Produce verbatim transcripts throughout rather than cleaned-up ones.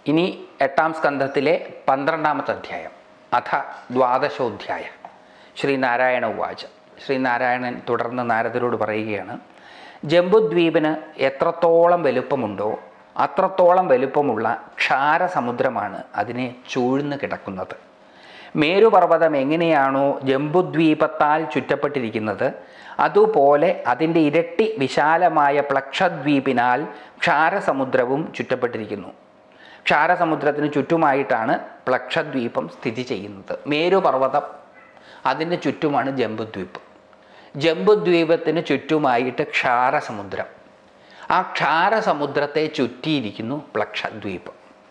ഇനി എട്ടാം സ്കന്ധത്തിലെ പന്ത്രണ്ടാമത്തെ അധ്യായം. അഥ ദ്വാദശോധ്യായ. ശ്രീനാരായണ ഉവാച. ശ്രീനാരായണൻ തുടർന്ന് നാരദരോട് പറയുകയാണ്, ജംബുദ്വീപിന് എത്രത്തോളം വലുപ്പമുണ്ടോ അത്രത്തോളം വലുപ്പമുള്ള ക്ഷാരസമുദ്രമാണ് അതിനെ ചൂഴ്ന്നു കിടക്കുന്നത്. മേരുപർവ്വതം എങ്ങനെയാണോ ജംബുദ്വീപത്താൽ ചുറ്റപ്പെട്ടിരിക്കുന്നത്, അതുപോലെ അതിൻ്റെ ഇരട്ടി വിശാലമായ പ്ലക്ഷദ്വീപിനാൽ ക്ഷാരസമുദ്രവും ചുറ്റപ്പെട്ടിരിക്കുന്നു. ക്ഷാരസമുദ്രത്തിന് ചുറ്റുമായിട്ടാണ് പ്ലക്ഷദ്വീപം സ്ഥിതി ചെയ്യുന്നത്. മേരുപർവ്വതം അതിന് ചുറ്റുമാണ് ജംബുദ്വീപ്. ജംബുദ്വീപത്തിന് ചുറ്റുമായിട്ട് ക്ഷാരസമുദ്രം. ആ ക്ഷാരസമുദ്രത്തെ ചുറ്റിയിരിക്കുന്നു പ്ലക്ഷദ്വീപ്.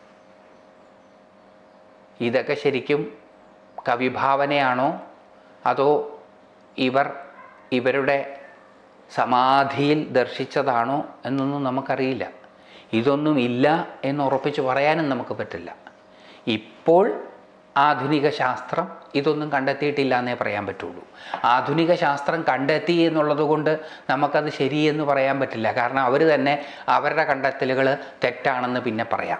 ഇതൊക്കെ ശരിക്കും കവിഭാവനയാണോ അതോ ഇവർ ഇവരുടെ സമാധിയിൽ ദർശിച്ചതാണോ എന്നൊന്നും നമുക്കറിയില്ല. ഇതൊന്നും ഇല്ല എന്ന് ഉറപ്പിച്ച് പറയാനും നമുക്ക് പറ്റില്ല. ഇപ്പോൾ ആധുനിക ശാസ്ത്രം ഇതൊന്നും കണ്ടെത്തിയിട്ടില്ല എന്നേ പറയാൻ പറ്റുള്ളൂ. ആധുനിക ശാസ്ത്രം കണ്ടെത്തി എന്നുള്ളത് കൊണ്ട് നമുക്കത് ശരിയെന്ന് പറയാൻ പറ്റില്ല. കാരണം അവർ തന്നെ അവരുടെ കണ്ടെത്തലുകൾ തെറ്റാണെന്ന് പിന്നെ പറയാം.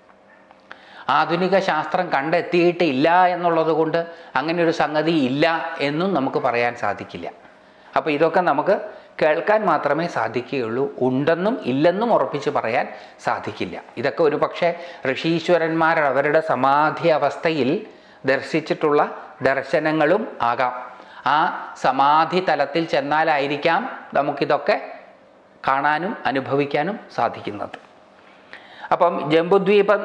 ആധുനിക ശാസ്ത്രം കണ്ടെത്തിയിട്ടില്ല എന്നുള്ളത് കൊണ്ട് അങ്ങനെ ഒരു സംഗതി ഇല്ല എന്നും നമുക്ക് പറയാൻ സാധിക്കില്ല. അപ്പോൾ ഇതൊക്കെ നമുക്ക് കേൾക്കാൻ മാത്രമേ സാധിക്കുകയുള്ളൂ. ഉണ്ടെന്നും ഇല്ലെന്നും ഉറപ്പിച്ച് പറയാൻ സാധിക്കില്ല. ഇതൊക്കെ ഒരു പക്ഷേ ഋഷീശ്വരന്മാർ അവരുടെ സമാധി അവസ്ഥയിൽ ദർശിച്ചിട്ടുള്ള ദർശനങ്ങളും ആകാം. ആ സമാധി തലത്തിൽ ചെന്നാലായിരിക്കാം നമുക്കിതൊക്കെ കാണാനും അനുഭവിക്കാനും സാധിക്കുന്നത്. അപ്പം ജംബുദ്വീപം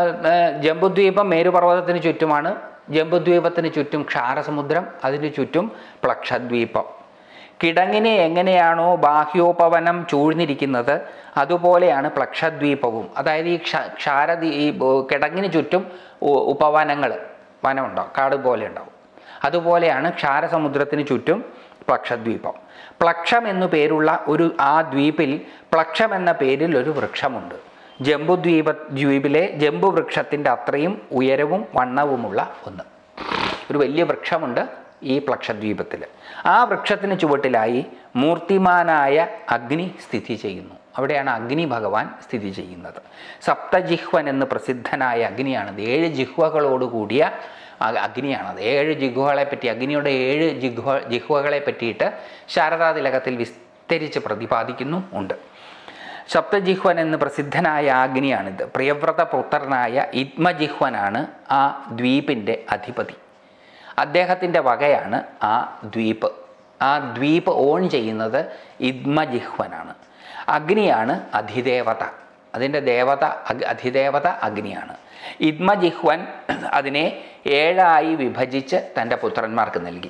ജംബുദ്വീപം മേരുപർവ്വതത്തിന് ചുറ്റുമാണ്. ജംബുദ്വീപത്തിന് ചുറ്റും ക്ഷാരസമുദ്രം, അതിന് ചുറ്റും പ്ലക്ഷദ്വീപം. കിടങ്ങിനെ എങ്ങനെയാണോ ബാഹ്യോപവനം ചൂഴ്ന്നിരിക്കുന്നത് അതുപോലെയാണ് പ്ലക്ഷദ്വീപവും. അതായത് ഈ ക്ഷ ക്ഷാരദ്വീ ഈ കിടങ്ങിന് ചുറ്റും ഉപവനങ്ങൾ, വനമുണ്ടാവും, കാട് പോലെ ഉണ്ടാവും. അതുപോലെയാണ് ക്ഷാരസമുദ്രത്തിന് ചുറ്റും പ്ലക്ഷദ്വീപം. പ്ലക്ഷം എന്നു പേരുള്ള ഒരു ആ ദ്വീപിൽ പ്ലക്ഷം എന്ന പേരിൽ ഒരു വൃക്ഷമുണ്ട്. ജംബുദ്വീപ ദ്വീപിലെ ജംബു വൃക്ഷത്തിൻ്റെ അത്രയും ഉയരവും വണ്ണവുമുള്ള ഒന്ന്. ഒരു വലിയ വൃക്ഷമുണ്ട് ഈ പ്ലക്ഷദ്വീപത്തിൽ. ആ വൃക്ഷത്തിന് ചുവട്ടിലായി മൂർത്തിമാനായ അഗ്നി സ്ഥിതി ചെയ്യുന്നു. അവിടെയാണ് അഗ്നി ഭഗവാൻ സ്ഥിതി ചെയ്യുന്നത്. സപ്തജിഹ്വൻ എന്ന് പ്രസിദ്ധനായ അഗ്നിയാണത്. ഏഴ് ജിഹ്വകളോട് കൂടിയ അഗ്നിയാണത്. ഏഴ് ജിഹ്വകളെ പറ്റി, അഗ്നിയുടെ ഏഴ് ജിഹ്വ ജിഹ്വകളെ പറ്റിയിട്ട് ശാരദാതിലകത്തിൽ വിസ്തരിച്ച് പ്രതിപാദിക്കുന്നു ഉണ്ട്. സപ്തജിഹ്വൻ എന്ന് പ്രസിദ്ധനായ അഗ്നിയാണിത്. പ്രിയവ്രത പുത്രനായ ഇദ്മജിഹ്വനാണ് ആ ദ്വീപിൻ്റെ അധിപതി. അദ്ദേഹത്തിൻ്റെ വകയാണ് ആ ദ്വീപ്. ആ ദ്വീപ് ഓൺ ചെയ്യുന്നത് ഇദ്മജിഹ്വനാണ്. അഗ്നിയാണ് അധിദേവത. അതിൻ്റെ ദേവത അധിദേവത അഗ്നിയാണ്. ഇദ്മജിഹ്വൻ അതിനെ ഏഴായി വിഭജിച്ച് തൻ്റെ പുത്രന്മാർക്ക് നൽകി.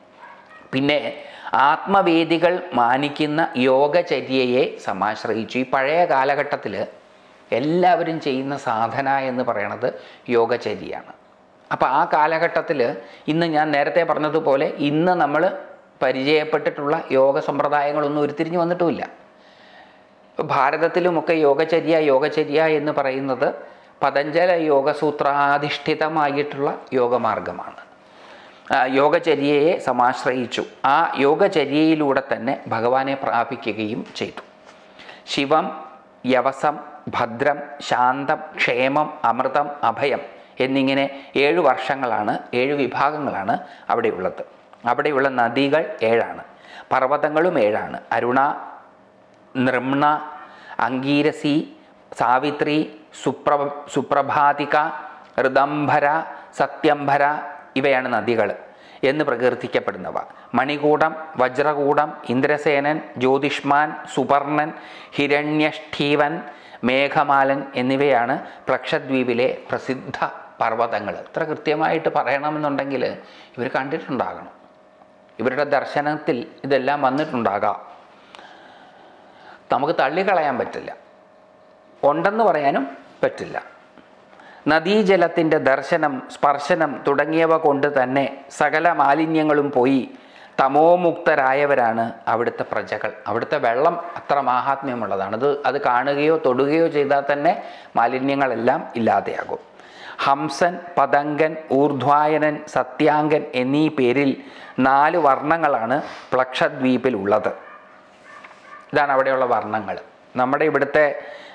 പിന്നെ ആത്മവേദികൾ മാനിക്കുന്ന യോഗചര്യയെ സമാശ്രയിച്ചു. ഈ പഴയ കാലഘട്ടത്തിൽ എല്ലാവരും ചെയ്യുന്ന സാധന എന്ന് പറയണത് യോഗചര്യയാണ്. അപ്പോൾ ആ കാലഘട്ടത്തിൽ ഇന്ന് ഞാൻ നേരത്തെ പറഞ്ഞതുപോലെ ഇന്ന് നമ്മൾ പരിചയപ്പെട്ടിട്ടുള്ള യോഗ സമ്പ്രദായങ്ങളൊന്നും ഉരുത്തിരിഞ്ഞു വന്നിട്ടുമില്ല. ഭാരതത്തിലുമൊക്കെ യോഗചര്യ യോഗചര്യ എന്ന് പറയുന്നത് പതഞ്ജല യോഗസൂത്രാധിഷ്ഠിതമായിട്ടുള്ള യോഗമാർഗമാണ്. യോഗചര്യയെ സമാശ്രയിച്ചു. ആ യോഗചര്യയിലൂടെ തന്നെ ഭഗവാനെ പ്രാപിക്കുകയും ചെയ്തു. ശിവം, യവസം, ഭദ്രം, ശാന്തം, ക്ഷേമം, അമൃതം, അഭയം എന്നിങ്ങനെ ഏഴു വർഷങ്ങളാണ്, ഏഴു വിഭാഗങ്ങളാണ് അവിടെയുള്ളത്. അവിടെയുള്ള നദികൾ ഏഴാണ്, പർവ്വതങ്ങളും ഏഴാണ്. അരുണ, നൃമ്ണ, അംഗീരസി, സാവിത്രി, സുപ്ര സുപ്രഭാതിക, ഋതംഭര, സത്യംഭര ഇവയാണ് നദികൾ എന്ന് പ്രകീർത്തിക്കപ്പെടുന്നവ. മണികൂടം, വജ്രകൂടം, ഇന്ദ്രസേനൻ, ജ്യോതിഷ്മാൻ, സുപർണൻ, ഹിരണ്യഷ്ഠീവൻ, മേഘമാലൻ എന്നിവയാണ് പ്ലക്ഷദ്വീപിലെ പ്രസിദ്ധ പർവ്വതങ്ങൾ. ഇത്ര കൃത്യമായിട്ട് പറയണമെന്നുണ്ടെങ്കിൽ ഇവർ കണ്ടിട്ടുണ്ടാകണം. ഇവരുടെ ദർശനത്തിൽ ഇതെല്ലാം വന്നിട്ടുണ്ടാകാം. നമുക്ക് തള്ളിക്കളയാൻ പറ്റില്ല, ഉണ്ടെന്ന് പറയാനും പറ്റില്ല. നദീജലത്തിൻ്റെ ദർശനം, സ്പർശനം തുടങ്ങിയവ കൊണ്ട് തന്നെ സകല മാലിന്യങ്ങളും പോയി തമോമുക്തരായവരാണ് അവിടുത്തെ പ്രജകൾ. അവിടുത്തെ വെള്ളം അത്ര മാഹാത്മ്യമുള്ളതാണ്. അത് അത് കാണുകയോ തൊടുകയോ ചെയ്താൽ തന്നെ മാലിന്യങ്ങളെല്ലാം ഇല്ലാതെയാകും. ഹംസൻ, പതങ്കൻ, ഊർധ്വായനൻ, സത്യാങ്കൻ എന്നീ പേരിൽ നാല് വർണ്ണങ്ങളാണ് പ്ലക്ഷദ്വീപിലുള്ളത്. ഇതാണ് അവിടെയുള്ള വർണ്ണങ്ങൾ. നമ്മുടെ ഇവിടുത്തെ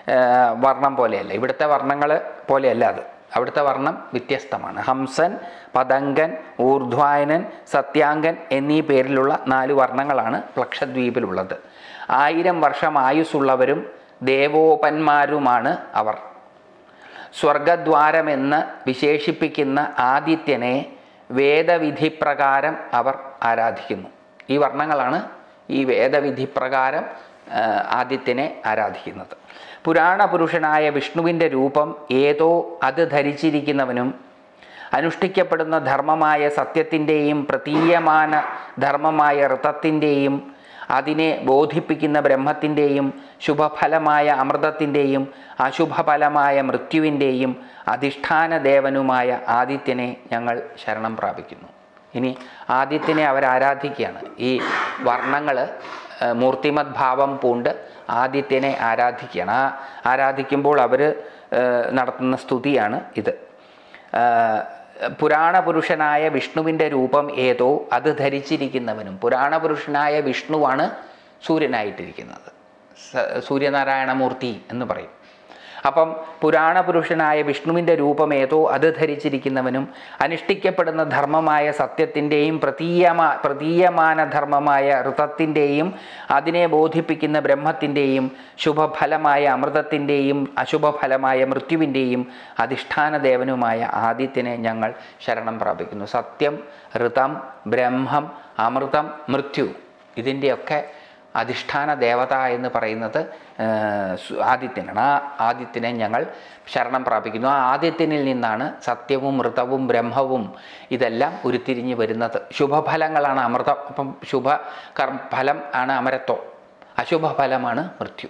വർണ്ണം പോലെയല്ല, ഇവിടുത്തെ വർണ്ണങ്ങൾ പോലെയല്ല അത്. അവിടുത്തെ വർണ്ണം വ്യത്യസ്തമാണ്. ഹംസൻ, പതങ്കൻ, ഊർധ്വായനൻ, സത്യാങ്കൻ എന്നീ പേരിലുള്ള നാല് വർണ്ണങ്ങളാണ് പ്ലക്ഷദ്വീപിലുള്ളത്. ആയിരം വർഷം ആയുസ്സുള്ളവരും ദേവോപന്മാരുമാണ് അവർ. സ്വർഗദ്വാരമെന്ന് വിശേഷിപ്പിക്കുന്ന ആദിത്യനെ വേദവിധിപ്രകാരം അവർ ആരാധിക്കുന്നു. ഈ വർണ്ണങ്ങളാണ് ഈ വേദവിധിപ്രകാരം ആദിത്യനെ ആരാധിക്കുന്നത്. പുരാണ പുരുഷനായ വിഷ്ണുവിൻ്റെ രൂപം ഏതോ അത് ധരിച്ചിരിക്കുന്നവനും അനുഷ്ഠിക്കപ്പെടുന്ന ധർമ്മമായ സത്യത്തിൻ്റെയും പ്രതീയമാന ധർമ്മമായ ഋതത്തിൻ്റെയും അതിനെ ബോധിപ്പിക്കുന്ന ബ്രഹ്മത്തിൻ്റെയും ശുഭഫലമായ അമൃതത്തിൻ്റെയും അശുഭഫലമായ മൃത്യുവിൻ്റെയും അധിഷ്ഠാന ദേവനുമായ ആദിത്യനെ ഞങ്ങൾ ശരണം പ്രാപിക്കുന്നു. ഇനി ആദിത്യനെ അവർ ആരാധിക്കുകയാണ്. ഈ വർണ്ണങ്ങൾ മൂർത്തിമത് ഭാവം പൂണ്ട് ആദിത്യനെ ആരാധിക്കുകയാണ്. ആ ആരാധിക്കുമ്പോൾ അവർ നടത്തുന്ന സ്തുതിയാണ് ഇത്. പുരാണ പുരുഷനായ വിഷ്ണുവിൻ്റെ രൂപം ഏതോ അത് ധരിച്ചിരിക്കുന്നവനും. പുരാണ പുരുഷനായ വിഷ്ണുവാണ് സൂര്യനായിട്ടിരിക്കുന്നത്, സൂര്യനാരായണമൂർത്തി എന്ന് പറയും. അപ്പം പുരാണ പുരുഷനായ വിഷ്ണുവിൻ്റെ രൂപം ഏതോ അത് ധരിച്ചിരിക്കുന്നവനും അനുഷ്ഠിക്കപ്പെടുന്ന ധർമ്മമായ സത്യത്തിൻ്റെയും പ്രതീയമാ പ്രതീയമാന ധർമ്മമായ ഋതത്തിൻ്റെയും അതിനെ ബോധിപ്പിക്കുന്ന ബ്രഹ്മത്തിൻ്റെയും ശുഭഫലമായ അമൃതത്തിൻ്റെയും അശുഭഫലമായ മൃത്യുവിൻ്റെയും അധിഷ്ഠാന ദേവനുമായ ആദിത്യനെ ഞങ്ങൾ ശരണം പ്രാപിക്കുന്നു. സത്യം, ഋതം, ബ്രഹ്മം, അമൃതം, മൃത്യു ഇതിൻ്റെയൊക്കെ അധിഷ്ഠാന ദേവത എന്ന് പറയുന്നത് ആദിത്യനാണ്. ആ ആദിത്യനെ ഞങ്ങൾ ശരണം പ്രാപിക്കുന്നു. ആ ആദിത്യനിൽ നിന്നാണ് സത്യവും ഋതവും ബ്രഹ്മവും ഇതെല്ലാം ഉരുത്തിരിഞ്ഞ് വരുന്നത്. ശുഭഫലങ്ങളാണ് അമൃതം. അപ്പം ശുഭ കർമ്മ ഫലം ആണ് അമരത്വം, അശുഭഫലമാണ് മൃത്യു.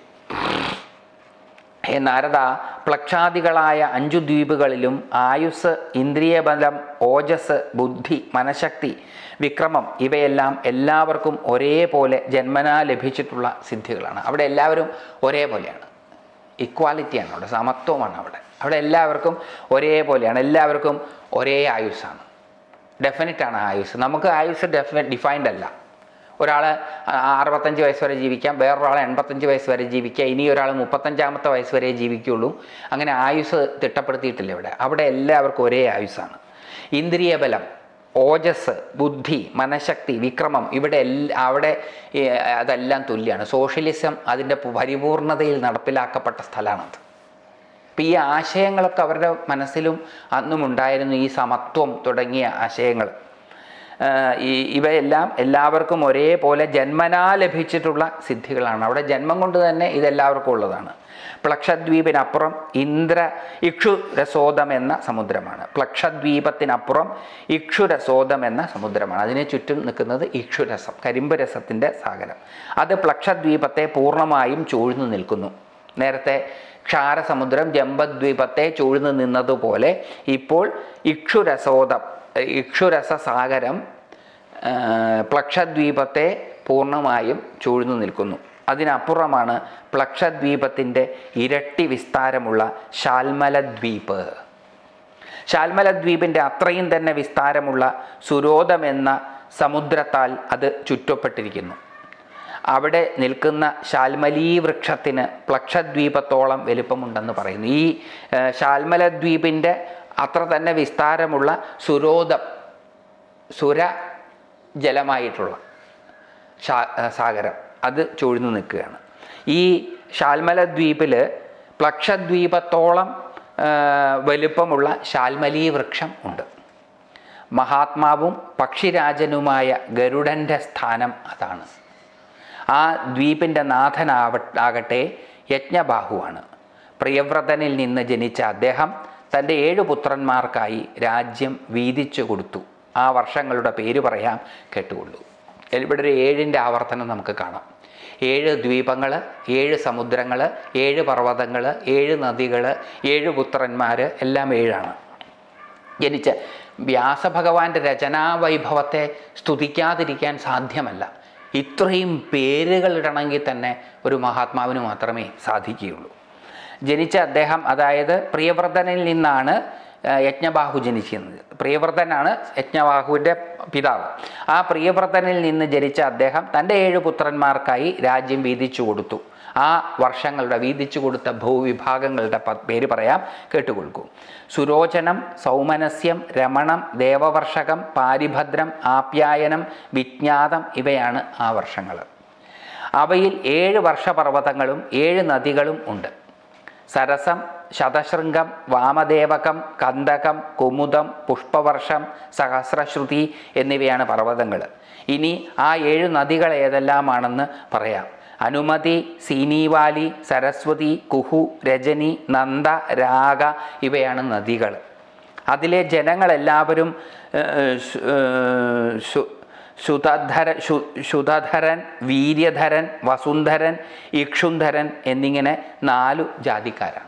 ഹേ നാരദ, പ്ലക്ഷാദികളായ അഞ്ചു ദ്വീപുകളിലും ആയുസ്, ഇന്ദ്രിയബലം, ഓജസ്, ബുദ്ധി, മനഃശക്തി, വിക്രമം ഇവയെല്ലാം എല്ലാവർക്കും ഒരേപോലെ ജന്മനാ ലഭിച്ചിട്ടുള്ള സിദ്ധികളാണ്. അവിടെ എല്ലാവരും ഒരേപോലെയാണ്, ഇക്വാലിറ്റിയാണ് അവിടെ, സമത്വമാണ് അവിടെ. അവിടെ എല്ലാവർക്കും ഒരേപോലെയാണ്, എല്ലാവർക്കും ഒരേ ആയുസ്സാണ്, ഡെഫിനറ്റാണ് ആയുസ്. നമുക്ക് ആയുസ് ഡെഫിനറ്റ് ഡിഫൈൻഡ് അല്ല. ഒരാൾ അറുപത്തഞ്ച് വയസ്സ് വരെ ജീവിക്കാം, വേറൊരാൾ എൺപത്തഞ്ച് വയസ്സ് വരെ ജീവിക്കുക, ഇനി ഒരാൾ മുപ്പത്തഞ്ചാമത്തെ വയസ്സ് വരെ ജീവിക്കുകയുള്ളൂ. അങ്ങനെ ആയുസ് തിട്ടപ്പെടുത്തിയിട്ടില്ല ഇവിടെ. അവിടെ എല്ലാവർക്കും ഒരേ ആയുസ്സാണ്. ഇന്ദ്രിയബലം, ഓജസ്, ബുദ്ധി, മനഃശക്തി, വിക്രമം ഇവിടെ എല്ലാ അവിടെ അതെല്ലാം തുല്യമാണ്. സോഷ്യലിസം അതിൻ്റെ പരിപൂർണതയിൽ നടപ്പിലാക്കപ്പെട്ട സ്ഥലമാണത്. അപ്പം ഈ ആശയങ്ങളൊക്കെ അവരുടെ മനസ്സിലും അന്നും ഉണ്ടായിരുന്നു, ഈ സമത്വം തുടങ്ങിയ ആശയങ്ങൾ. ഈ ഇവയെല്ലാം എല്ലാവർക്കും ഒരേപോലെ ജന്മനാ ലഭിച്ചിട്ടുള്ള സിദ്ധികളാണ്. അവിടെ ജന്മം കൊണ്ട് തന്നെ ഇതെല്ലാവർക്കും ഉള്ളതാണ്. പ്ലക്ഷദ്വീപിനപ്പുറം ഇന്ദ്ര ഇക്ഷുരസോദം എന്ന സമുദ്രമാണ്. പ്ലക്ഷദ്വീപത്തിനപ്പുറം ഇക്ഷുരസോദം എന്ന സമുദ്രമാണ്. അതിനെ ചുറ്റും നിൽക്കുന്നത് ഇക്ഷുരസം, കരിമ്പ് രസത്തിൻ്റെ സാഗരം. അത് പ്ലക്ഷദ്വീപത്തെ പൂർണ്ണമായും ചൂഴ്ന്നു നിൽക്കുന്നു. നേരത്തെ ക്ഷാരസമുദ്രം ജമ്പദ്വീപത്തെ ചൂഴ്ന്നു നിന്നതുപോലെ ഇപ്പോൾ ഇക്ഷുരസോദം ഇക്ഷുരസ സാഗരം പ്ലക്ഷദ്വീപത്തെ പൂർണ്ണമായും ചൂഴ്ന്നു നിൽക്കുന്നു. അതിനപ്പുറമാണ് പ്ലക്ഷദ്വീപത്തിൻ്റെ ഇരട്ടി വിസ്താരമുള്ള ശാൽമലദ്വീപ്. ശാൽമലദ്വീപിൻ്റെ അത്രയും തന്നെ വിസ്താരമുള്ള സുരോദം എന്ന സമുദ്രത്താൽ അത് ചുറ്റപ്പെട്ടിരിക്കുന്നു. അവിടെ നിൽക്കുന്ന ശാൽമലീ വൃക്ഷത്തിന് പ്ലക്ഷദ്വീപത്തോളം വലുപ്പമുണ്ടെന്ന് പറയുന്നു. ഈ ശാൽമലദ്വീപിൻ്റെ അത്ര തന്നെ വിസ്താരമുള്ള സുരോദം, സുര ജലമായിട്ടുള്ള സാഗരം അത് ചൂഴ്ന്നു നിൽക്കുകയാണ്. ഈ ശാൽമലദ്വീപിൽ പ്ലക്ഷദ്വീപത്തോളം വലുപ്പമുള്ള ശാൽമലീ വൃക്ഷം ഉണ്ട്. മഹാത്മാവും പക്ഷിരാജനുമായ ഗരുഡൻ്റെ സ്ഥാനം അതാണ്. ആ ദ്വീപിൻ്റെ നാഥനാവ ആകട്ടെ യജ്ഞബാഹുവാണ്. പ്രിയവ്രതനിൽ നിന്ന് ജനിച്ച അദ്ദേഹം തൻ്റെ ഏഴു പുത്രന്മാർക്കായി രാജ്യം വീതിച്ചു കൊടുത്തു. ആ വർഷങ്ങളുടെ പേര് പറയാം, കേട്ടുകൊള്ളൂ. ഇവിടെ ഒരു ഏഴിൻ്റെ ആവർത്തനം നമുക്ക് കാണാം. ഏഴ് ദ്വീപങ്ങൾ, ഏഴ് സമുദ്രങ്ങൾ, ഏഴ് പർവ്വതങ്ങൾ, ഏഴ് നദികൾ, ഏഴ് പുത്രന്മാർ, എല്ലാം ഏഴാണ്. ജനിച്ച വ്യാസഭഗവാന്റെ രചനാവൈഭവത്തെ സ്തുതിക്കാതിരിക്കാൻ സാധ്യമല്ല. ഇത്രയും പേരുകൾ ഇടണമെങ്കിൽ തന്നെ ഒരു മഹാത്മാവിന് മാത്രമേ സാധിക്കുകയുള്ളൂ. ജനിച്ച അദ്ദേഹം, അതായത് പ്രിയവ്രതനിൽ നിന്നാണ് യജ്ഞബാഹു ജനിച്ചിരുന്നത്. പ്രിയവ്രതനാണ് യജ്ഞബാഹുവിൻ്റെ പിതാവ്. ആ പ്രിയവ്രതനിൽ നിന്ന് ജനിച്ച അദ്ദേഹം തൻ്റെ ഏഴ് പുത്രന്മാർക്കായി രാജ്യം വീതിച്ചു കൊടുത്തു. ആ വർഷങ്ങളുടെ വീതിച്ചു കൊടുത്ത ഭൂവിഭാഗങ്ങളുടെ പേര് പറയാം, കേട്ടുകൊടുക്കൂ. സുരോചനം, സൗമനസ്യം, രമണം, ദേവവർഷകം, പാരിഭദ്രം, ആപ്യായനം, വിജ്ഞാതം ഇവയാണ് ആ വർഷങ്ങൾ. അവയിൽ ഏഴ് വർഷപർവ്വതങ്ങളും ഏഴ് നദികളും ഉണ്ട്. സരസം, ശതശൃംഗം, വാമദേവകം, കന്ദകം, കുമുദം, പുഷ്പവർഷം, സഹസ്രശ്രുതി എന്നിവയാണ് പർവ്വതങ്ങൾ. ഇനി ആ ഏഴ് നദികൾ ഏതെല്ലാമാണെന്ന് പറയാം. അനുമതി, സീനീവാലി, സരസ്വതി, കുഹു, രജനി, നന്ദ, രാഗ ഇവയാണ് നദികൾ. അതിലെ ജനങ്ങളെല്ലാവരും ശുതധര ശു ശുതധരൻ, വീര്യധരൻ, വസുന്ധരൻ, ഇക്ഷുന്ധരൻ എന്നിങ്ങനെ നാലു ജാതിക്കാരാണ്.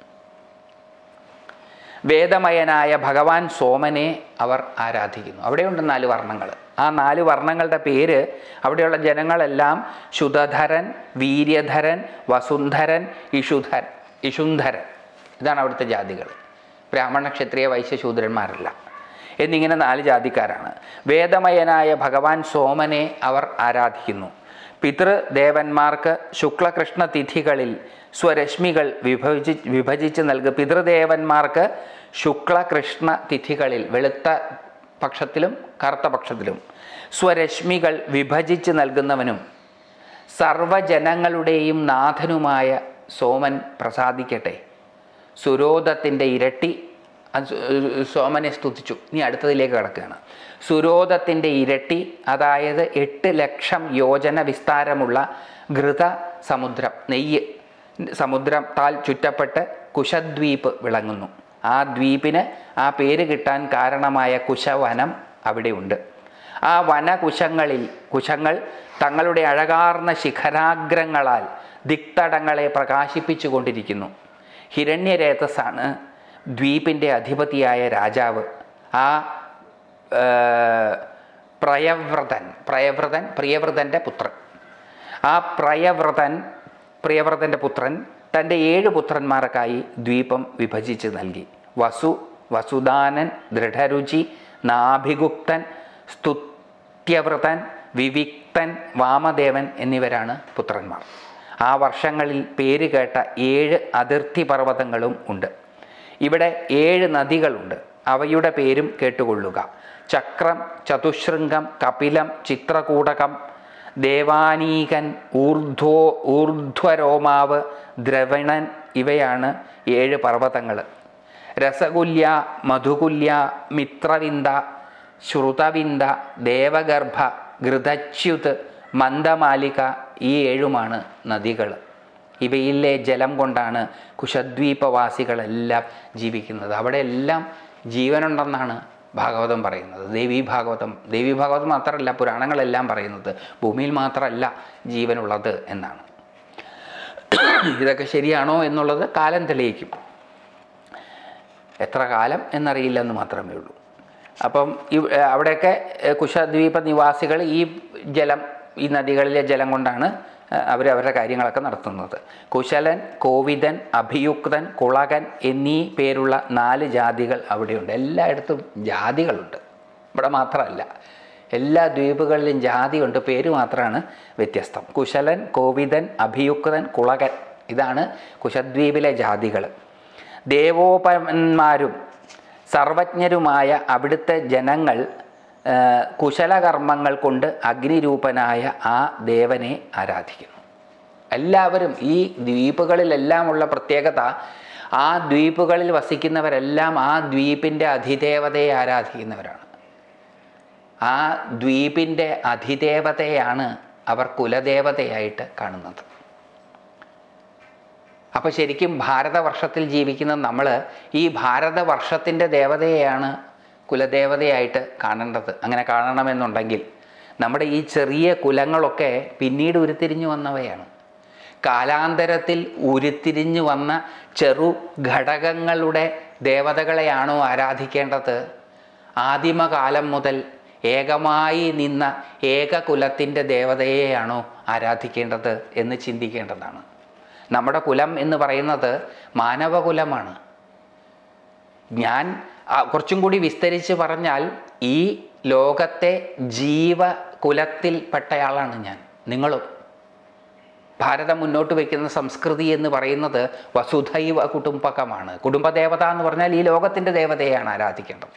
വേദമയനായ ഭഗവാൻ സോമനെ അവർ ആരാധിക്കുന്നു. അവിടെയുണ്ട് നാല് വർണ്ണങ്ങൾ. ആ നാല് വർണ്ണങ്ങളുടെ പേര് അവിടെയുള്ള ജനങ്ങളെല്ലാം ശുതധരൻ, വീര്യധരൻ, വസുന്ധരൻ, ഇഷുധരൻ ഇഷുന്ധരൻ ഇതാണ് അവിടുത്തെ ജാതികൾ. ബ്രാഹ്മണ, ക്ഷത്രിയ, വൈശ്യ, ശൂദ്രന്മാരല്ല എന്നിങ്ങനെ നാല് ജാതിക്കാരാണ്. വേദമയനായ ഭഗവാൻ സോമനെ അവർ ആരാധിക്കുന്നു. പിതൃദേവന്മാർക്ക് ശുക്ലകൃഷ്ണ തിഥികളിൽ സ്വരശ്മികൾ വിഭജി വിഭജിച്ച് നൽകുക. പിതൃദേവന്മാർക്ക് ശുക്ലകൃഷ്ണ തിഥികളിൽ വെളുത്ത പക്ഷത്തിലും കറുത്ത പക്ഷത്തിലും സ്വരശ്മികൾ വിഭജിച്ച് നൽകുന്നവനും സർവജനങ്ങളുടെയും നാഥനുമായ സോമൻ പ്രസാദിക്കട്ടെ. സുരോധത്തിൻ്റെ ഇരട്ടി സോമനെ സ്തുതിച്ചു. ഇനി അടുത്തതിലേക്ക് കിടക്കുകയാണ്. സുരോധത്തിൻ്റെ ഇരട്ടി, അതായത് എട്ട് ലക്ഷം യോജന വിസ്താരമുള്ള ഘൃത സമുദ്രം, നെയ്യ് സമുദ്രത്താൽ ചുറ്റപ്പെട്ട് കുശദ്വീപ് വിളങ്ങുന്നു. ആ ദ്വീപിന് ആ പേര് കിട്ടാൻ കാരണമായ കുശവനം അവിടെയുണ്ട്. ആ വനകുശങ്ങളിൽ കുശങ്ങൾ തങ്ങളുടെ അഴകാർന്ന ശിഖരാഗ്രങ്ങളാൽ ദിക്തടങ്ങളെ പ്രകാശിപ്പിച്ചു കൊണ്ടിരിക്കുന്നു. ഹിരണ്യരേതസ്സാണ് ദ്വീപിൻ്റെ അധിപതിയായ രാജാവ്. ആ പ്രയവ്രതൻ പ്രയവ്രതൻ പ്രിയവ്രതൻ്റെ പുത്രൻ. ആ പ്രയവ്രതൻ പ്രിയവ്രതൻ്റെ പുത്രൻ തൻ്റെ ഏഴ് പുത്രന്മാർക്കായി ദ്വീപം വിഭജിച്ച് നൽകി. വസു, വസുദാനൻ, ദൃഢരുചി, നാഭിഗുപ്തൻ, സ്തുത്യവ്രതൻ, വിവിക്തൻ, വാമദേവൻ എന്നിവരാണ് പുത്രന്മാർ. ആ വർഷങ്ങളിൽ പേര് കേട്ട ഏഴ് അതിർത്തി പർവ്വതങ്ങളും ഉണ്ട്. ഇവിടെ ഏഴ് നദികളുണ്ട്. അവയുടെ പേരും കേട്ടുകൊള്ളുക. ചക്രം, ചതുശൃംഗം, കപിലം, ചിത്രകൂടകം, ദേവാനീകൻ, ഊർധ്വോ ഊർധ്വരോമാവ്, ദ്രവിണൻ ഇവയാണ് ഏഴ് പർവ്വതങ്ങൾ. രസകുല്യ, മധുകുല്യ, മിത്രവിന്ദ, ശ്രുതവിന്ദ, ദേവഗർഭ, ഘൃതച്യുത്, മന്ദമാലിക ഈ ഏഴുമാണ് നദികൾ. ഇവയിലെ ജലം കൊണ്ടാണ് കുശദ്വീപവാസികളെല്ലാം ജീവിക്കുന്നത്. അവിടെ എല്ലാം ജീവനുണ്ടെന്നാണ് ഭാഗവതം പറയുന്നത്. ദേവീ ഭാഗവതം ദേവീ ഭാഗവതം മാത്രമല്ല, പുരാണങ്ങളെല്ലാം പറയുന്നത് ഭൂമിയിൽ മാത്രമല്ല ജീവനുള്ളത് എന്നാണ്. ഇതൊക്കെ ശരിയാണോ എന്നുള്ളത് കാലം തെളിയിക്കും. എത്ര കാലം എന്നറിയില്ലെന്ന് മാത്രമേ ഉള്ളൂ. അപ്പം ഈ അവിടെയൊക്കെ കുശദ്വീപ നിവാസികൾ ഈ ജലം, ഈ നദികളിലെ ജലം കൊണ്ടാണ് അവർ അവരുടെ കാര്യങ്ങളൊക്കെ നടത്തുന്നത്. കുശലൻ, കോവിദൻ, അഭിയുക്തൻ, കുളകൻ എന്നീ പേരുള്ള നാല് ജാതികൾ അവിടെയുണ്ട്. എല്ലായിടത്തും ജാതികളുണ്ട്, ഇവിടെ മാത്രമല്ല. എല്ലാ ദ്വീപുകളിലും ജാതിയുണ്ട്, പേര് മാത്രമാണ് വ്യത്യസ്തം. കുശലൻ, കോവിദൻ, അഭിയുക്തൻ, കുളകൻ ഇതാണ് കുശദ്വീപിലെ ജാതികൾ. ദേവോപന്മാരും സർവജ്ഞരുമായ അവിടുത്തെ ജനങ്ങൾ കുശലകർമ്മങ്ങൾ കൊണ്ട് അഗ്നിരൂപനായ ആ ദേവനെ ആരാധിക്കുന്നു. എല്ലാവരും ഈ ദ്വീപുകളിലെല്ലാമുള്ള പ്രത്യേകത, ആ ദ്വീപുകളിൽ വസിക്കുന്നവരെല്ലാം ആ ദ്വീപിൻ്റെ അധിദേവതയെ ആരാധിക്കുന്നവരാണ്. ആ ദ്വീപിൻ്റെ അധിദേവതയാണ് അവർ കുലദേവതയായിട്ട് കാണുന്നത്. അപ്പോൾ ശരിക്കും ഭാരതവർഷത്തിൽ ജീവിക്കുന്ന നമ്മൾ ഈ ഭാരതവർഷത്തിൻ്റെ ദേവതയെയാണ് കുലദേവതയായിട്ട് കാണേണ്ടത്. അങ്ങനെ കാണണമെന്നുണ്ടെങ്കിൽ നമ്മുടെ ഈ ചെറിയ കുലങ്ങളൊക്കെ പിന്നീട് ഉരുത്തിരിഞ്ഞു വന്നവയാണ്. കാലാന്തരത്തിൽ ഉരുത്തിരിഞ്ഞു വന്ന ചെറു ഘടകങ്ങളുടെ ദേവതകളെയാണോ ആരാധിക്കേണ്ടത്? ആദിമകാലം മുതൽ ഏകമായി നിന്ന ഏകകുലത്തിൻ്റെ ദേവതയെയാണോ ആരാധിക്കേണ്ടത് എന്ന് ചിന്തിക്കേണ്ടതാണ്. നമ്മുടെ കുലം എന്ന് പറയുന്നത് മാനവകുലമാണ്. ഞാൻ കുറച്ചും കൂടി വിസ്തരിച്ച് പറഞ്ഞാൽ ഈ ലോകത്തെ ജീവകുലത്തിൽപ്പെട്ടയാളാണ് ഞാൻ, നിങ്ങളും. ഭാരതം മുന്നോട്ട് വയ്ക്കുന്ന സംസ്കൃതി എന്ന് പറയുന്നത് വസുധൈവ കുടുംബകമാണ്. കുടുംബദേവത എന്ന് പറഞ്ഞാൽ ഈ ലോകത്തിൻ്റെ ദേവതയെയാണ് ആരാധിക്കേണ്ടത്.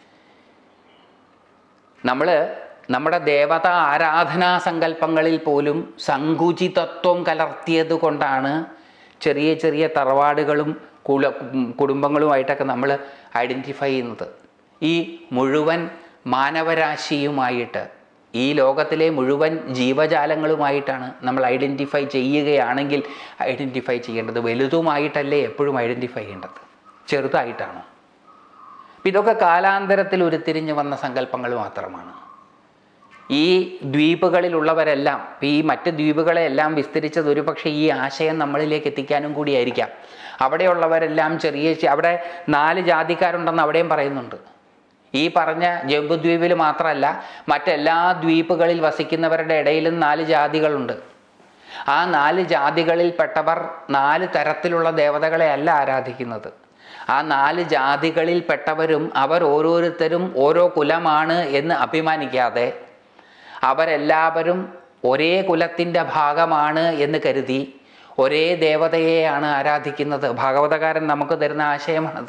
നമ്മൾ നമ്മുടെ ദേവതാ ആരാധനാ സങ്കല്പങ്ങളിൽ പോലും സങ്കുചിതത്വം കലർത്തിയത് കൊണ്ടാണ് ചെറിയ ചെറിയ തറവാടുകളും കുല കുടുംബങ്ങളുമായിട്ടൊക്കെ നമ്മൾ ഐഡൻറ്റിഫൈ ചെയ്യുന്നത്. ഈ മുഴുവൻ മാനവരാശിയുമായിട്ട്, ഈ ലോകത്തിലെ മുഴുവൻ ജീവജാലങ്ങളുമായിട്ടാണ് നമ്മൾ ഐഡൻറ്റിഫൈ ചെയ്യുകയാണെങ്കിൽ ഐഡൻറ്റിഫൈ ചെയ്യേണ്ടത് വലുതുമായിട്ടല്ലേ എപ്പോഴും ഐഡൻറ്റിഫൈ ചെയ്യേണ്ടത്, ചെറുതായിട്ടാണോ? ഇതൊക്കെ കാലാന്തരത്തിൽ ഉരുത്തിരിഞ്ഞ് വന്ന സങ്കല്പങ്ങൾ മാത്രമാണ്. ഈ ദ്വീപുകളിലുള്ളവരെല്ലാം, ഈ മറ്റ് ദ്വീപുകളെല്ലാം വിസ്തരിച്ചത് ഒരു പക്ഷേ ഈ ആശയം നമ്മളിലേക്ക് എത്തിക്കാനും കൂടിയായിരിക്കാം. അവിടെയുള്ളവരെല്ലാം ചെറിയ, അവിടെ നാല് ജാതിക്കാരുണ്ടെന്ന് അവിടെയും പറയുന്നുണ്ട്. ഈ പറഞ്ഞ ജംബുദ്വീപിൽ മാത്രമല്ല, മറ്റെല്ലാ ദ്വീപുകളിൽ വസിക്കുന്നവരുടെ ഇടയിലും നാല് ജാതികളുണ്ട്. ആ നാല് ജാതികളിൽപ്പെട്ടവർ നാല് തരത്തിലുള്ള ദേവതകളെ അല്ല ആരാധിക്കുന്നത്. ആ നാല് ജാതികളിൽപ്പെട്ടവരും അവർ ഓരോരുത്തരും ഓരോ കുലമാണ് എന്ന് അഭിമാനിക്കാതെ അവരെല്ലാവരും ഒരേ കുലത്തിൻ്റെ ഭാഗമാണ് എന്ന് കരുതി ഒരേ ദേവതയെയാണ് ആരാധിക്കുന്നത്. ഭാഗവതകാരൻ നമുക്ക് തരുന്ന ആശയമാണത്.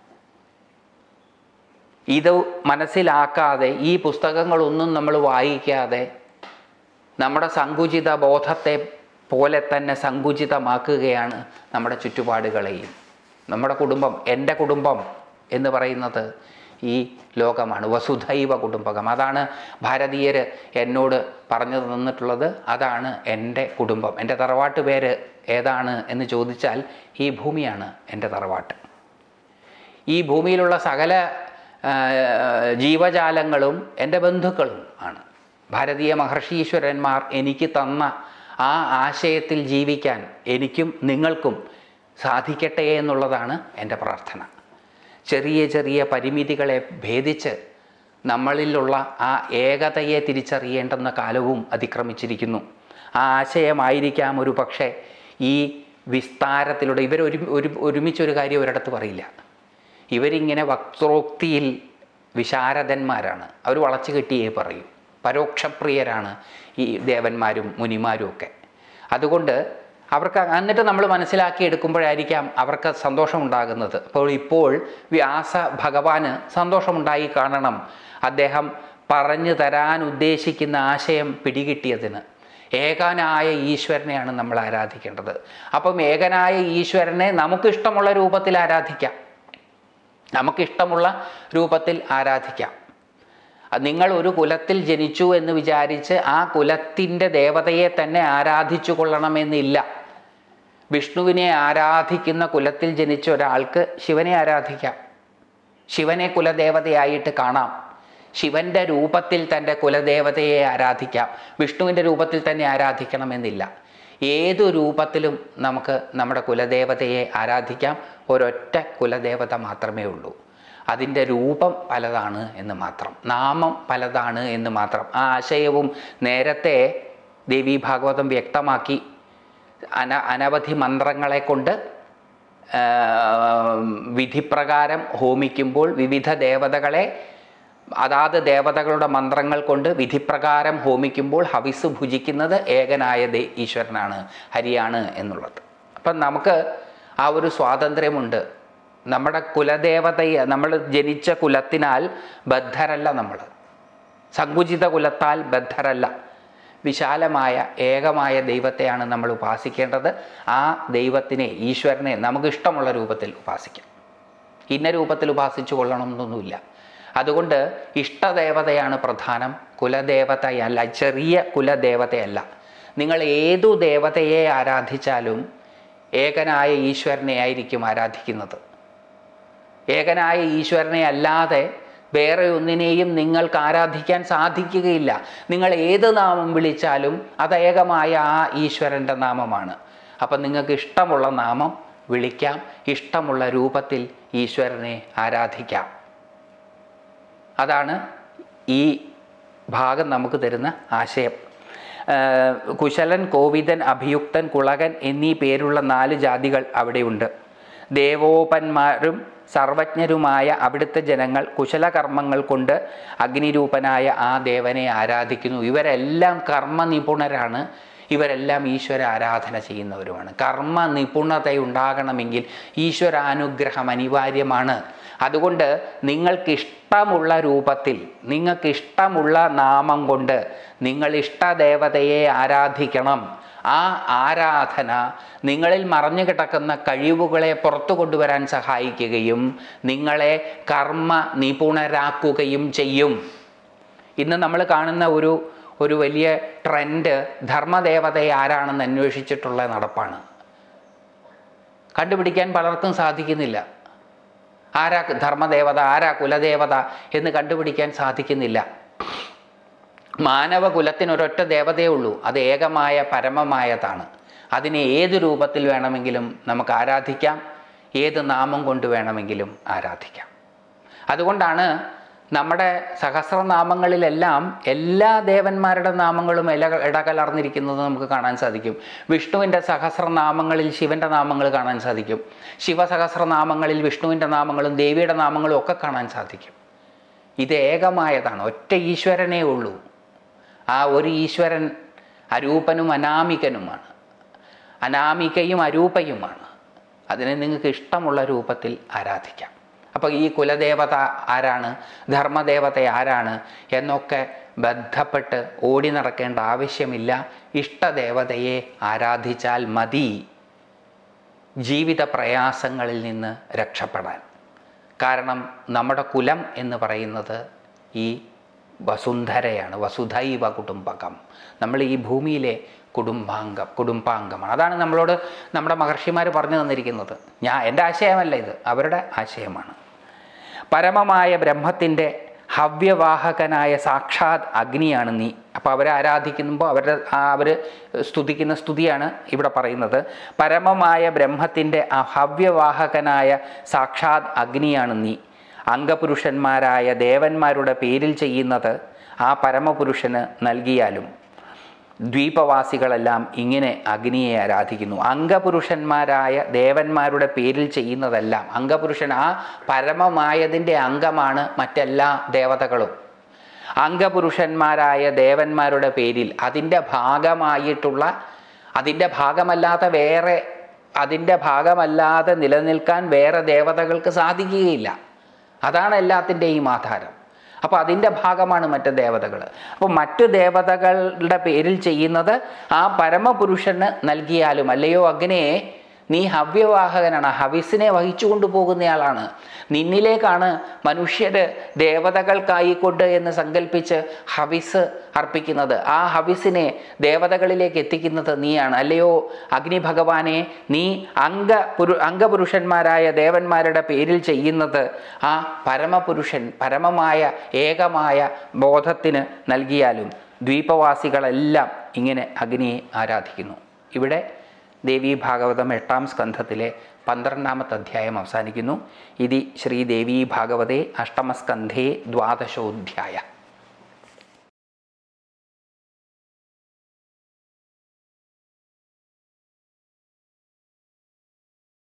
ഇത് മനസ്സിലാക്കാതെ, ഈ പുസ്തകങ്ങളൊന്നും നമ്മൾ വായിക്കാതെ നമ്മുടെ സങ്കുചിത ബോധത്തെ പോലെ തന്നെ സങ്കുചിതമാക്കുകയാണ് നമ്മുടെ ചുറ്റുപാടുകളെയും. നമ്മുടെ കുടുംബം, എൻ്റെ കുടുംബം എന്ന് പറയുന്നത് ഈ ലോകമാണ്, വസുധൈവ കുടുംബകം. അതാണ് ഭാരതീയർ എന്നോട് പറഞ്ഞു തന്നിട്ടുള്ളത്. അതാണ് എൻ്റെ കുടുംബം. എൻ്റെ തറവാട്ട് പേര് ഏതാണ് എന്ന് ചോദിച്ചാൽ ഈ ഭൂമിയാണ് എൻ്റെ തറവാട്ട്. ഈ ഭൂമിയിലുള്ള സകല ജീവജാലങ്ങളും എൻ്റെ ബന്ധുക്കളും ആണ്. ഭാരതീയ മഹർഷീശ്വരന്മാർ എനിക്ക് തന്ന ആ ആശയത്തിൽ ജീവിക്കാൻ എനിക്കും നിങ്ങൾക്കും സാധിക്കട്ടെ എന്നുള്ളതാണ് എൻ്റെ പ്രാർത്ഥന. ചെറിയ ചെറിയ പരിമിതികളെ ഭേദിച്ച് നമ്മളിലുള്ള ആ ഏകതയെ തിരിച്ചറിയേണ്ടുന്ന കാലവും അതിക്രമിച്ചിരിക്കുന്നു. ആ ആശയമായിരിക്കാം ഒരു പക്ഷേ ഈ വിസ്താരത്തിലൂടെ ഇവർ ഒരു ഒരു ഒരുമിച്ചൊരു കാര്യം ഒരിടത്ത് പറയില്ല. ഇവരിങ്ങനെ വക്രോക്തിയിൽ വിശാരദന്മാരാണ്. അവർ വളച്ചു കെട്ടിയേ പറയും. പരോക്ഷപ്രിയരാണ് ഈ ദേവന്മാരും മുനിമാരും ഒക്കെ. അതുകൊണ്ട് അവർക്ക്, എന്നിട്ട് നമ്മൾ മനസ്സിലാക്കി എടുക്കുമ്പോഴായിരിക്കാം അവർക്ക് സന്തോഷമുണ്ടാകുന്നത്. അപ്പോൾ ഇപ്പോൾ വ്യാസ ഭഗവാന് സന്തോഷമുണ്ടായി കാണണം. അദ്ദേഹം പറഞ്ഞു തരാൻ ഉദ്ദേശിക്കുന്ന ആശയം പിടികിട്ടിയതിന്. ഏകനായ ഈശ്വരനെയാണ് നമ്മൾ ആരാധിക്കേണ്ടത്. അപ്പം ഏകനായ ഈശ്വരനെ നമുക്കിഷ്ടമുള്ള രൂപത്തിൽ ആരാധിക്കാം. നമുക്കിഷ്ടമുള്ള രൂപത്തിൽ ആരാധിക്കാം. നിങ്ങൾ ഒരു കുലത്തിൽ ജനിച്ചു എന്ന് വിചാരിച്ച് ആ കുലത്തിൻ്റെ ദേവതയെ തന്നെ ആരാധിച്ചു കൊള്ളണമെന്നില്ല. വിഷ്ണുവിനെ ആരാധിക്കുന്ന കുലത്തിൽ ജനിച്ച ഒരാൾക്ക് ശിവനെ ആരാധിക്കാം. ശിവനെ കുലദേവതയായിട്ട് കാണാം. ശിവൻ്റെ രൂപത്തിൽ തൻ്റെ കുലദേവതയെ ആരാധിക്കാം. വിഷ്ണുവിൻ്റെ രൂപത്തിൽ തന്നെ ആരാധിക്കണമെന്നില്ല. ഏതു രൂപത്തിലും നമുക്ക് നമ്മുടെ കുലദേവതയെ ആരാധിക്കാം. ഒരൊറ്റ കുലദേവത മാത്രമേ ഉള്ളൂ. അതിൻ്റെ രൂപം പലതാണ് എന്ന് മാത്രം, നാമം പലതാണ് എന്ന് മാത്രം. ആ ആശയവും നേരത്തെ ദേവി ഭാഗവതം വ്യക്തമാക്കി. അന അനവധി മന്ത്രങ്ങളെ കൊണ്ട് വിധിപ്രകാരം ഹോമിക്കുമ്പോൾ വിവിധ ദേവതകളെ അതാത് ദേവതകളുടെ മന്ത്രങ്ങൾ കൊണ്ട് വിധിപ്രകാരം ഹോമിക്കുമ്പോൾ ഹവിസ് ഭുജിക്കുന്നത് ഏകനായ ദേ ഈശ്വരനാണ്, ഹരിയാണ് എന്നുള്ളത്. അപ്പം നമുക്ക് ആ ഒരു സ്വാതന്ത്ര്യമുണ്ട്. നമ്മുടെ കുലദേവതയെ, നമ്മൾ ജനിച്ച കുലത്തിനാൽ ബദ്ധരല്ല. നമ്മൾ സങ്കുചിത കുലത്താൽ ബദ്ധരല്ല. വിശാലമായ ഏകമായ ദൈവത്തെയാണ് നമ്മൾ ഉപാസിക്കേണ്ടത്. ആ ദൈവത്തിനെ, ഈശ്വരനെ നമുക്കിഷ്ടമുള്ള രൂപത്തിൽ ഉപാസിക്കാം. ഇന്ന രൂപത്തിൽ ഉപാസിച്ചു കൊള്ളണമെന്നൊന്നുമില്ല. അതുകൊണ്ട് ഇഷ്ടദേവതയാണ് പ്രധാനം, കുലദേവതയല്ല, ചെറിയ കുലദേവതയല്ല. നിങ്ങൾ ഏതു ദേവതയെ ആരാധിച്ചാലും ഏകനായ ഈശ്വരനെ ആയിരിക്കും ആരാധിക്കുന്നത്. ഏകനായ ഈശ്വരനെ അല്ലാതെ വേറെ ഒന്നിനെയും നിങ്ങൾക്ക് ആരാധിക്കാൻ സാധിക്കുകയില്ല. നിങ്ങൾ ഏത് നാമം വിളിച്ചാലും അത് ഏകമായ ആ ഈശ്വരൻ്റെ നാമമാണ്. അപ്പം നിങ്ങൾക്ക് ഇഷ്ടമുള്ള നാമം വിളിക്കാം, ഇഷ്ടമുള്ള രൂപത്തിൽ ഈശ്വരനെ ആരാധിക്കാം. അതാണ് ഈ ഭാഗം നമുക്ക് തരുന്ന ആശയം. കുശലൻ, കോവിദൻ, അഭിയുക്തൻ, കുളകൻ എന്നീ പേരുള്ള നാല് ജാതികൾ അവിടെയുണ്ട്. ദേവോപന്മാരും സർവജ്ഞരുമായ അവിടുത്തെ ജനങ്ങൾ കുശലകർമ്മങ്ങൾ കൊണ്ട് അഗ്നിരൂപനായ ആ ദേവനെ ആരാധിക്കുന്നു. ഇവരെല്ലാം കർമ്മനിപുണരാണ്. ഇവരെല്ലാം ഈശ്വര ആരാധന ചെയ്യുന്നവരുമാണ്. കർമ്മ നിപുണതയുണ്ടാകണമെങ്കിൽ ഈശ്വരാനുഗ്രഹം അനിവാര്യമാണ്. അതുകൊണ്ട് നിങ്ങൾക്കിഷ്ടമുള്ള രൂപത്തിൽ നിങ്ങൾക്കിഷ്ടമുള്ള നാമം കൊണ്ട് നിങ്ങൾ ഇഷ്ടദേവതയെ ആരാധിക്കണം. ആ ആരാധന നിങ്ങളിൽ മറഞ്ഞു കിടക്കുന്ന കഴിവുകളെ പുറത്തു കൊണ്ടുവരാൻ സഹായിക്കുകയും നിങ്ങളെ കർമ്മ നിപുണരാക്കുകയും ചെയ്യും. ഇന്ന് നമ്മൾ കാണുന്ന ഒരു ഒരു വലിയ ട്രെൻഡ് ധർമ്മദേവതയെ ആരാണെന്ന് അന്വേഷിച്ചിട്ടുള്ള നടപ്പാണ്. കണ്ടുപിടിക്കാൻ പലർക്കും സാധിക്കുന്നില്ല. ആരാ ധർമ്മദേവത, ആരാ കുലദേവത എന്ന് കണ്ടുപിടിക്കാൻ സാധിക്കുന്നില്ല. മാനവകുലത്തിനൊരൊറ്റ ദേവതയേ ഉള്ളൂ, അത് ഏകമായ പരമമായതാണ്. അതിനെ ഏത് രൂപത്തിൽ വേണമെങ്കിലും നമുക്ക് ആരാധിക്കാം, ഏത് നാമം കൊണ്ട് വേണമെങ്കിലും ആരാധിക്കാം. അതുകൊണ്ടാണ് നമ്മുടെ സഹസ്രനാമങ്ങളിലെല്ലാം എല്ലാ ദേവന്മാരുടെ നാമങ്ങളും ഇല ഇടകലർന്നിരിക്കുന്നത് നമുക്ക് കാണാൻ സാധിക്കും. വിഷ്ണുവിൻ്റെ സഹസ്രനാമങ്ങളിൽ ശിവൻ്റെ നാമങ്ങൾ കാണാൻ സാധിക്കും. ശിവസഹസ്രനാമങ്ങളിൽ വിഷ്ണുവിൻ്റെ നാമങ്ങളും ദേവിയുടെ നാമങ്ങളും ഒക്കെ കാണാൻ സാധിക്കും. ഇത് ഏകമായതാണ്, ഒറ്റ ഈശ്വരനേ ഉള്ളൂ. ആ ഒരു ഈശ്വരൻ അരൂപനും അനാമികനുമാണ്, അനാമികയും അരൂപയുമാണ്. അതിനെ നിങ്ങൾക്ക് ഇഷ്ടമുള്ള രൂപത്തിൽ ആരാധിക്കാം. അപ്പോൾ ഈ കുലദേവത ആരാണ്, ധർമ്മദേവത ആരാണ് എന്നൊക്കെ ബന്ധപ്പെട്ട് ഓടി നടക്കേണ്ട ആവശ്യമില്ല. ഇഷ്ടദേവതയെ ആരാധിച്ചാൽ മതി ജീവിത പ്രയാസങ്ങളിൽ നിന്ന് രക്ഷപ്പെടാൻ. കാരണം നമ്മുടെ കുലം എന്ന് പറയുന്നത് ഈ വസുന്ധരയാണ്, വസുധൈവ കുടുംബകം. നമ്മൾ ഈ ഭൂമിയിലെ കുടുംബാംഗം കുടുംബാംഗമാണ്. അതാണ് നമ്മളോട് നമ്മുടെ മഹർഷിമാർ പറഞ്ഞു തന്നിരിക്കുന്നത്. ഞാൻ എൻ്റെ ആശയമല്ല ഇത്, അവരുടെ ആശയമാണ്. പരമമായ ബ്രഹ്മത്തിൻ്റെ ഹവ്യവാഹകനായ സാക്ഷാത് അഗ്നിയാണ് നീ. അപ്പോൾ അവരെ ആരാധിക്കുമ്പോൾ അവരുടെ അവർ സ്തുതിക്കുന്ന സ്തുതിയാണ് ഇവിടെ പറയുന്നത്. പരമമായ ബ്രഹ്മത്തിൻ്റെ ആ ഹവ്യവാഹകനായ സാക്ഷാത് അഗ്നിയാണ് നീ. അംഗപുരുഷന്മാരായ ദേവന്മാരുടെ പേരിൽ ചെയ്യുന്നത് ആ പരമപുരുഷന് നൽകിയാലും ദ്വീപവാസികളെല്ലാം ഇങ്ങനെ അഗ്നിയെ ആരാധിക്കുന്നു. അംഗപുരുഷന്മാരായ ദേവന്മാരുടെ പേരിൽ ചെയ്യുന്നതെല്ലാം, അംഗപുരുഷൻ ആ പരമമായതിൻ്റെ അംഗമാണ് മറ്റെല്ലാ ദേവതകളും. അംഗപുരുഷന്മാരായ ദേവന്മാരുടെ പേരിൽ അതിൻ്റെ ഭാഗമായിട്ടുള്ള, അതിൻ്റെ ഭാഗമല്ലാത്ത വേറെ അതിൻ്റെ ഭാഗമല്ലാതെ നിലനിൽക്കാൻ വേറെ ദേവതകൾക്ക് സാധിക്കുകയില്ല. അതാണ് എല്ലാത്തിൻ്റെയും ആധാരം. അപ്പോൾ അതിൻ്റെ ഭാഗമാണ് മറ്റ് ദേവതകൾ. അപ്പോൾ മറ്റു ദേവതകളുടെ പേരിൽ ചെയ്യുന്നത് ആ പരമപുരുഷന് നൽകിയാലും, അല്ലയോ അഗ്നിയെ നീ ഹവ്യവാഹകനാണ്, ഹവിസിനെ വഹിച്ചു കൊണ്ടുപോകുന്നയാളാണ്. നിന്നിലേക്കാണ് മനുഷ്യർ ദേവതകൾക്കായിക്കൊണ്ട് എന്ന് സങ്കല്പിച്ച് ഹവിസ് അർപ്പിക്കുന്നത്. ആ ഹവിസിനെ ദേവതകളിലേക്ക് എത്തിക്കുന്നത് നീയാണ്. അല്ലയോ അഗ്നി ഭഗവാനെ, നീ അംഗ പുരു അംഗപുരുഷന്മാരായ ദേവന്മാരുടെ പേരിൽ ചെയ്യുന്നത് ആ പരമപുരുഷൻ പരമമായ ഏകമായ ബോധത്തിന് നൽകിയാലും ദ്വീപവാസികളെല്ലാം ഇങ്ങനെ അഗ്നിയെ ആരാധിക്കുന്നു. ഇവിടെ ദേവീ ഭാഗവതം എട്ടാം സ്കന്ധത്തിലെ പന്ത്രണ്ടാമത്തെ അധ്യായം അവസാനിക്കുന്നു. ഇതി ശ്രീദേവീ ഭാഗവതേ അഷ്ടമസ്കന്ധേ ദ്വാദശോധ്യായ.